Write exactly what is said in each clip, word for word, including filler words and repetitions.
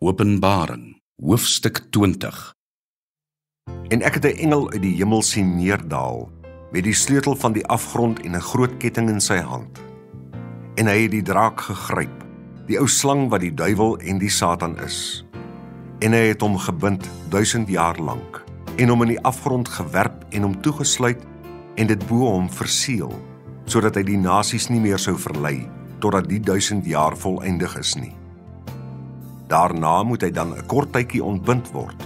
Openbaring, hoofstuk twintig. En ek het 'n engel uit die hemel sien neerdaal, met die sleutel van die afgrond en 'n groot ketting in sy hand. En hy het die draak gegryp, die ou slang wat die duiwel en die Satan is. En hy het hom gebind duisend jaar lank, en hom in die afgrond gewerp en hom toegesluit, en dit bo hom verseël, sodat hy die nasies nie meer sou verlei, totdat die duisend jaar volëindig is nie. Daarna moet hy dan 'n kort tydjie ontbind word.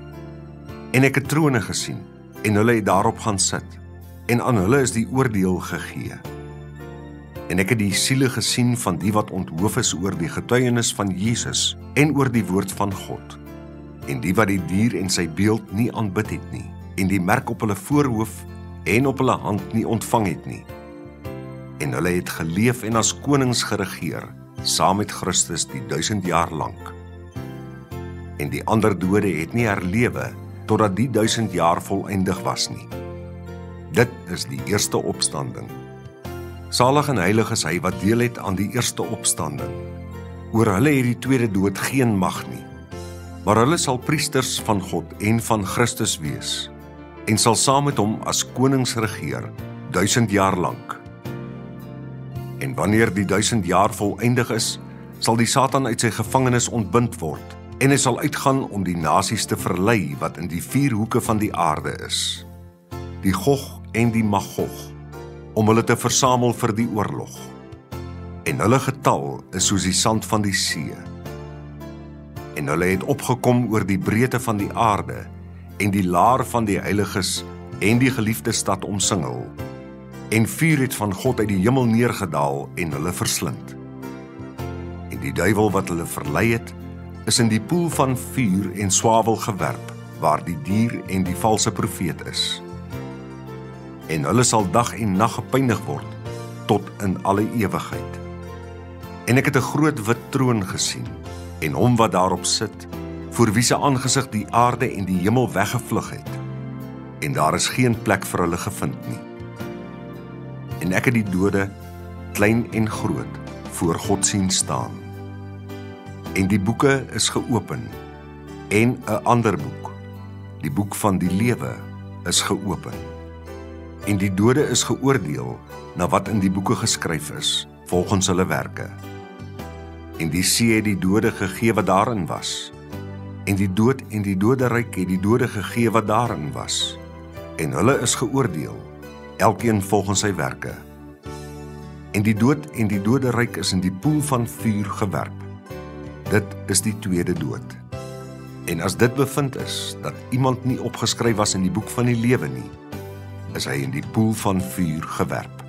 En ek het trone gesien, en hulle het daarop gaan sit, en aan hulle is die oordeel gegee. En ek het die siele gesien van die wat onthoof is oor die getuienis van Jesus en oor die woord van God, en die wat die dier en sy beeld nie aanbid het nie, en die merk op hulle voorhoof en op hulle hand nie ontvang het nie. En hulle het geleef en as konings geregeer, saam met Christus die duisend jaar lank. En die ander dode het nie herlewe, totdat die duisend jaar volëindig was nie. Dit is die eerste opstanding. Salig en heilig is hy wat deel het aan die eerste opstanding. Oor hulle het die tweede dood geen mag nie, maar hulle sal priesters van God en van Christus wees, en sal saam met hom as konings regeer, duisend jaar lank. En wanneer die duisend jaar volëindig is, sal die Satan uit sy gevangenis ontbind word, en hy sal uitgaan om die nasies te verlei wat in die vier hoeke van die aarde is, die Gog en die Magog, om hulle te versamel vir die oorlog. En hulle getal is soos die sand van die see. En hulle het opgekom oor die breedte van die aarde, en die laar van die heiliges en die geliefde stad omsingel. En vuur het van God uit die hemel neergedaal en hulle verslind. En die duiwel wat hulle verlei het, is in die poel van vuur en swavel gewerp, waar die dier en die valse profeet is. En hulle sal dag en nag gepynig word, tot in alle ewigheid. En ek het 'n groot wit troon gesien, en hom wat daarop sit, voor wie se aangesig die aarde en die hemel weggevlug het, en daar is geen plek vir hulle gevind nie. En ek het die dode, klein en groot, voor God sien staan. En die boeke is geopen, en 'n ander boek, die boek van die lewe, is geopen. En die dode is geoordeel na wat in die boeke geskryf is, volgens hulle werke. En die see het die dode gegee wat daarin was, en die dood en die doderyk het die dode gegee wat daarin was, en hulle is geoordeel, elkeen volgens sy werke. En die dood en die doderyk is in die poel van vuur gewerp. Dit is die tweede dood. En as dit bevind is, dat iemand nie opgeskryf was in die boek van die lewe nie, is hy in die poel van vuur gewerp.